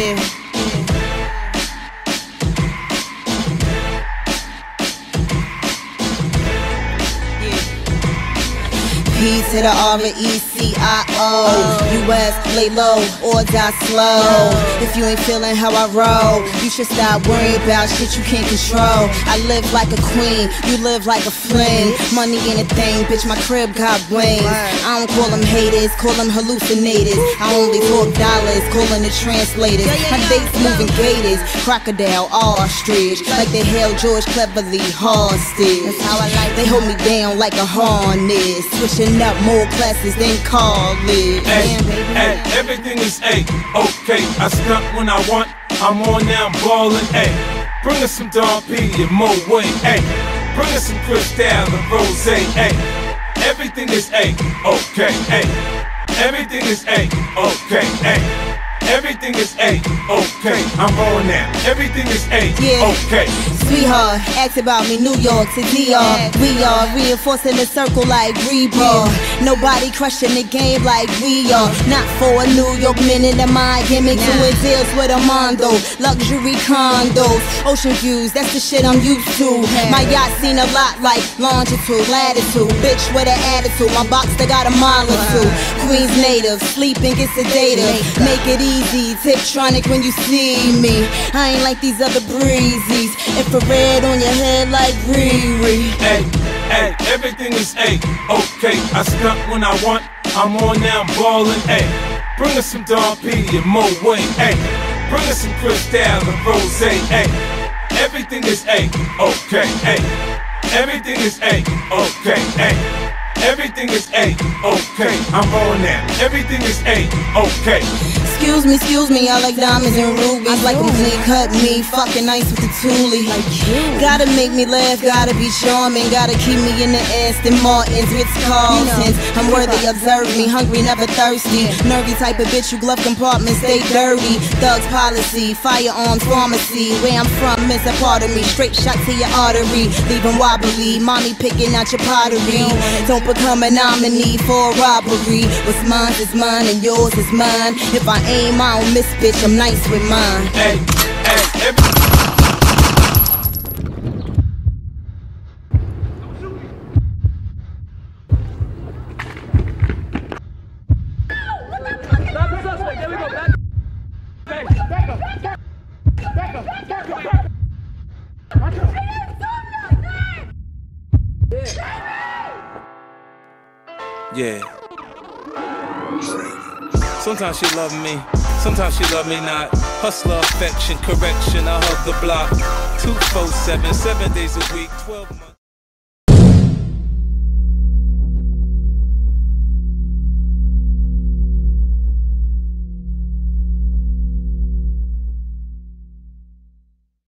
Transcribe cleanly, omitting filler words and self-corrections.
P to the R-E-C-I-O. U.S. lay low or die slow. If you ain't feeling how I roll, you should stop worrying about shit you can't control. I live like a queen, you live like a fling. Money ain't a thing, bitch, my crib got wings. I don't call them haters, call them hallucinators. I only talk dollars, calling it translators. My dates moving gators, crocodile, ostrich. Like they held George cleverly hostage. They hold me down like a harness, switching up more classes than college. Hey, everything is okay. I stunt when I want, I'm on now, I'm ballin'. Bring us some Don P and Moe. Bring us some Cristal and Rose. Everything is okay. Everything is okay. Everything is okay. I'm on now. Everything is okay. Sweetheart, ask about me, New York to DR. We are reinforcing the circle like rebar. Nobody crushing the game like we are. Not for a New York minute of my gimmick. Doing deals with a Mondo, luxury condos, ocean views, that's the shit I'm used to. My yacht seen a lot like longitude, latitude. Bitch with an attitude, my box that got a mile or two. Queens native, sleeping get sedated. Make it easy, Tiptronic when you see me. I ain't like these other breezies. Infrared on your head like Riri. Everything is okay. I stunt when I want, I'm on now, I'm ballin'. Bring us some Don P and Moe. Bring us some Cristal and Rose. Everything is okay. Everything is okay. Everything is okay. I'm on now. Everything is okay. Excuse me, I like diamonds and rubies. Like them clean cut me, fucking nice with the toolie. Gotta make me laugh, gotta be charming. Gotta keep me in the Aston Martins, Ritz-Carltons. I'm worthy, observe me, hungry, never thirsty. Nervy type of bitch, you glove compartments, stay dirty. Thugs policy, firearms pharmacy. Where I'm from, miss a part of me. Straight shot to your artery, leaving wobbly. Mommy picking out your pottery. Don't become a nominee for a robbery. What's mine is mine and yours is mine. If I aim, I don't miss, bitch, I'm nice with mine. Yeah. Sometimes she love me, sometimes she love me not. Hustler, affection, correction, I hug the block. 247, 7 days a week, 12 months.